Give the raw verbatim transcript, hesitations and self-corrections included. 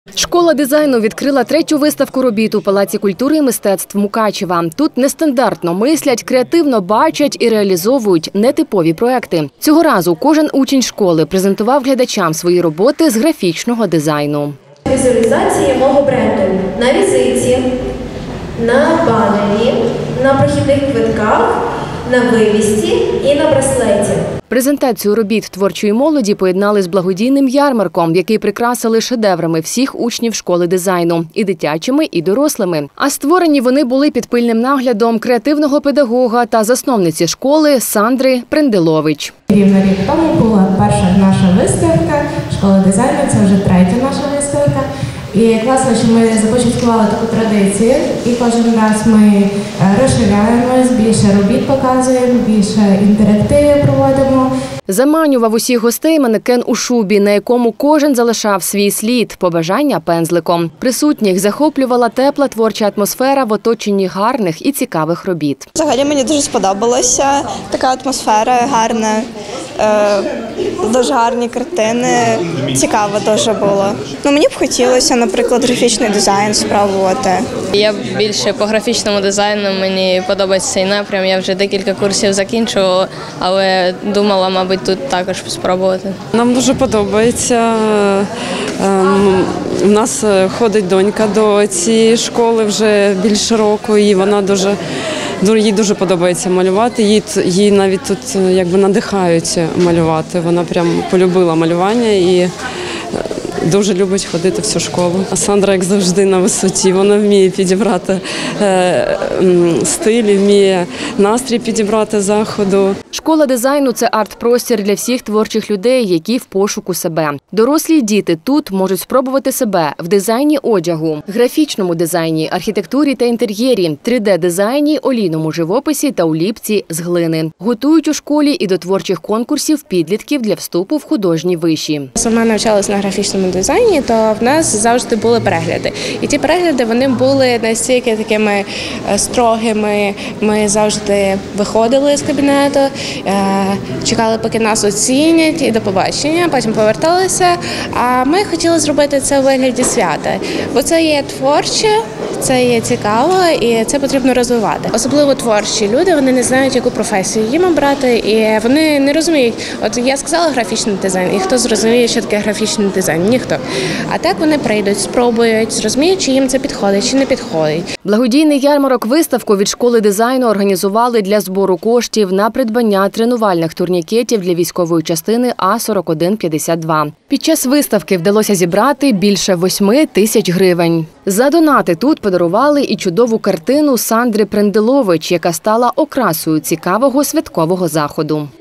Школа дизайну відкрила третю виставку робіт у Палаці культури і мистецтв Мукачева. Тут нестандартно мислять, креативно бачать і реалізовують нетипові проекти. Цього разу кожен учень школи презентував глядачам свої роботи з графічного дизайну. Візуалізація мого бренду на візиті, на банері, на прохідних квитках, на вивісці і на браслеті. Презентацію робіт творчої молоді поєднали з благодійним ярмарком, який прикрасили шедеврами всіх учнів школи дизайну – і дитячими, і дорослими. А створені вони були під пильним наглядом креативного педагога та засновниці школи Сандри Пренделович. Рівно рік тому була перша наша виставка школи дизайну, це вже третя наша виставка. І класно, що ми започаткували таку традицію, і кожен раз ми розширяємось, більше робіт показуємо, більше інтерактиви проводимо. Заманював усіх гостей манекен у шубі, на якому кожен залишав свій слід, побажання пензликом. Присутніх захоплювала тепла творча атмосфера в оточенні гарних і цікавих робіт. Взагалі мені дуже сподобалося, така атмосфера гарна, дуже гарні картини, цікаво дуже було. Ну, мені б хотілося, наприклад, графічний дизайн спробувати. Я більше по графічному дизайну, мені подобається цей напрям, я вже декілька курсів закінчувала, але думала, мабуть, тут також спробувати. Нам дуже подобається. У нас ходить донька до цієї школи вже більше року, і вона дуже, їй дуже подобається малювати. Їй, їй навіть тут якби надихають малювати. Вона прям полюбила малювання і дуже любить ходити в цю школу. А Сандра, як завжди, на висоті. Вона вміє підібрати е, стиль, вміє настрій підібрати заходу. Школа дизайну – це арт-простір для всіх творчих людей, які в пошуку себе. Дорослі й діти тут можуть спробувати себе в дизайні одягу, графічному дизайні, архітектурі та інтер'єрі, три де-дизайні, олійному живописі та уліпці з глини. Готують у школі і до творчих конкурсів підлітків для вступу в художні виші. Сама навчалася на графічному дизайні, то в нас завжди були перегляди. І ті перегляди, вони були настільки такими строгими. Ми завжди виходили з кабінету, чекали, поки нас оцінять, і до побачення, потім поверталися. А ми хотіли зробити це у вигляді свята, бо це є творче, це є цікаво і це потрібно розвивати. Особливо творчі люди, вони не знають, яку професію їм обрати, і вони не розуміють. От я сказала графічний дизайн, і хто зрозуміє, що таке графічний дизайн? Ніхто. А так вони прийдуть, спробують, зрозуміють, чи їм це підходить, чи не підходить. Благодійний ярмарок-виставку від школи дизайну організували для збору коштів на придбання тренувальних турнікетів для військової частини А сорок один п'ятдесят два. Під час виставки вдалося зібрати більше восьми тисяч гривень. За донати тут подарували і чудову картину Сандри Пренделович, яка стала окрасою цікавого святкового заходу.